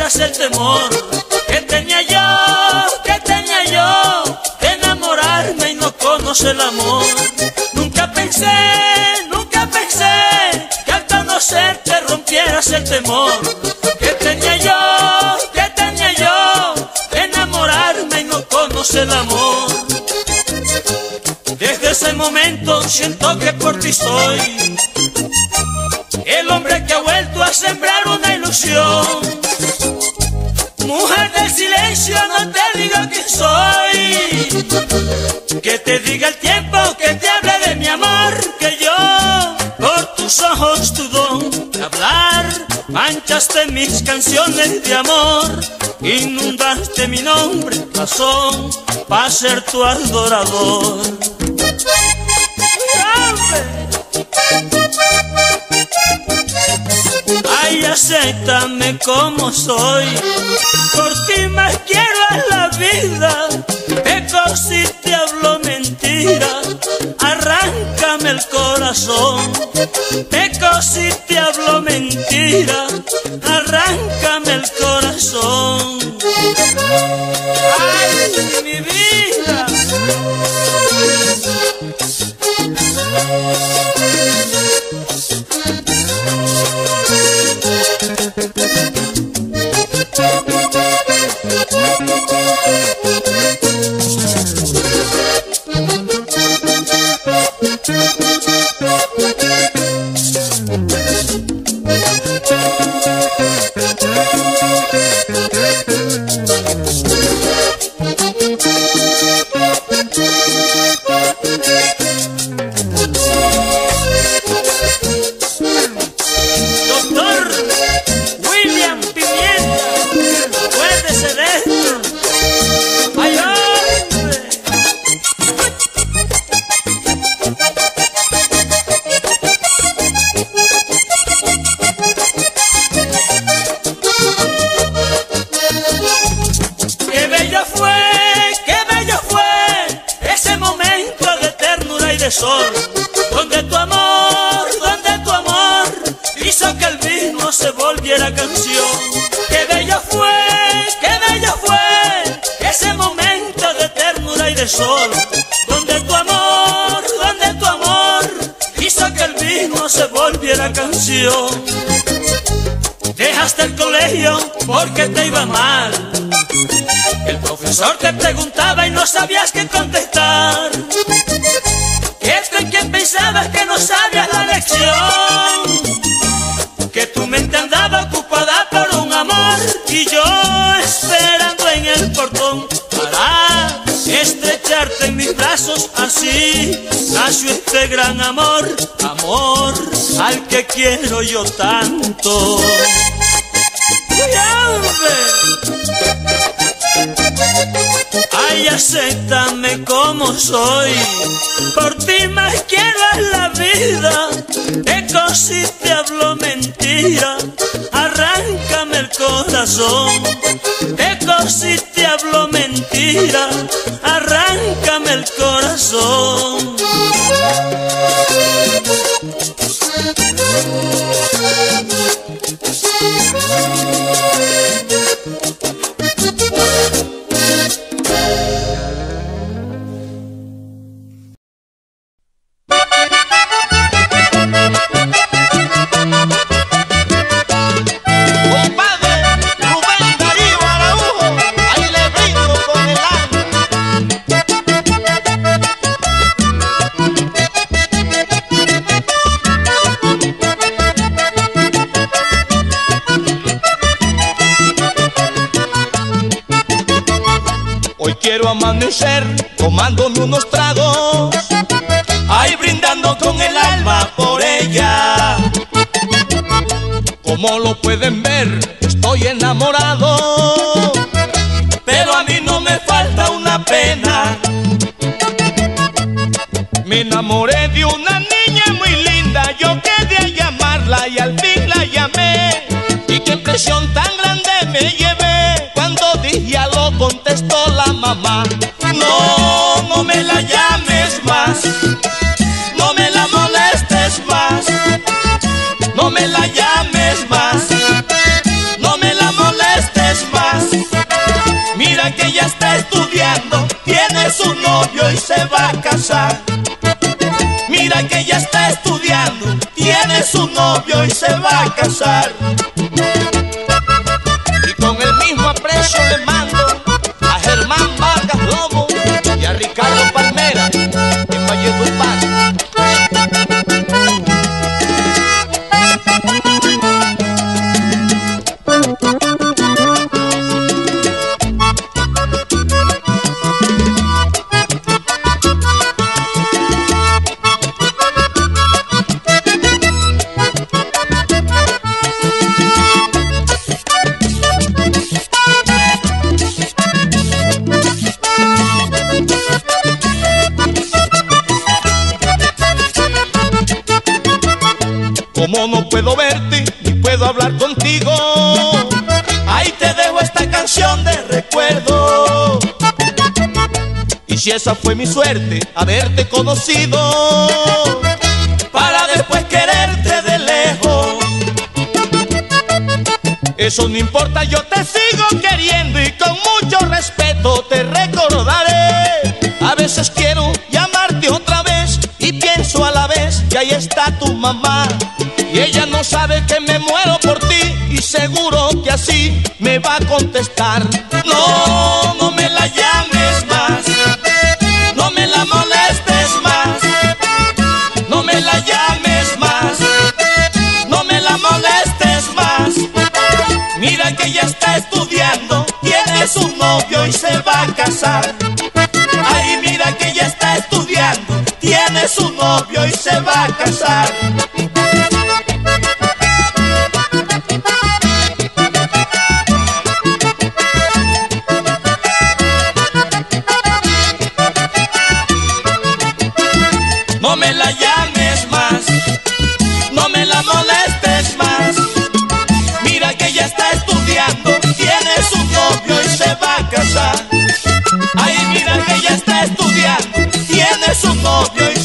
rompieras el temor que tenía yo de enamorarme y no conocer el amor. Nunca pensé que al conocerte rompieras el temor que tenía yo de enamorarme y no conocer el amor. Desde ese momento siento que por ti soy el hombre que ha vuelto a sembrar una ilusión. Mujer del silencio, no te digo quién soy, que te diga el tiempo, que te hable de mi amor, que yo por tus ojos tu don de hablar manchaste mis canciones de amor, inundaste mi nombre, razón para ser tu adorador. Ay, acéptame como soy, por ti más quiero a la vida. Peco si te hablo mentira, arráncame el corazón. Peco si te hablo mentira, arráncame el corazón. Ay, mi vida. Sol, donde tu amor hizo que el mismo se volviera canción. Qué bello fue ese momento de ternura y de sol, donde tu amor hizo que el mismo se volviera canción. Dejaste el colegio porque te iba mal, el profesor te preguntaba y no sabías qué contestar. ¿Quién pensabas que no sabías la lección? Que tu mente andaba ocupada por un amor y yo esperando en el portón para estrecharte en mis brazos. Así nació este gran amor, amor al que quiero yo tanto. Ay, acéptame como soy, por ti más quiero a la vida. Peco si te hablo mentira, arráncame el corazón. Peco si te hablo mentira, arráncame el corazón. Quiero amanecer tomándome unos tragos, ahí brindando con el alma por ella. Como lo pueden ver, estoy enamorado, pero a mí no me falta una pena. Me enamoré de una niña muy linda, yo quería llamarla y al fin la llamé. Y qué impresión tan grande me llevé cuando dije aló, contestó la mamá. No, no me la llames más, no me la molestes más, no me la llames más, no me la molestes novio y se va a casar. Mira que ella está estudiando, tiene su novio y se va a casar. Y con el mismo aprecio le mando a Germán Vargas Lobo y a Ricardo Palmera en Valledupar. Como no puedo verte ni puedo hablar contigo, ahí te dejo esta canción de recuerdo. Y si esa fue mi suerte, haberte conocido, para después quererte de lejos, eso no importa, yo te sigo queriendo y con mucho respeto te recordaré. A veces quiero llamarte otra vez y pienso a la vez que ahí está tu mamá. Y ella no sabe que me muero por ti y seguro que así me va a contestar. No, no me la llames más, no me la molestes más, no me la llames más, no me la molestes más. Mira que ella está estudiando, tiene su novio y se va a casar. Ay, mira que ella está estudiando, tiene su novio y se va a casar. No me la llames más, no me la molestes más. Mira que ella está estudiando, tiene su novio y se va a casar. Ay, mira que ella está estudiando, tiene su novio y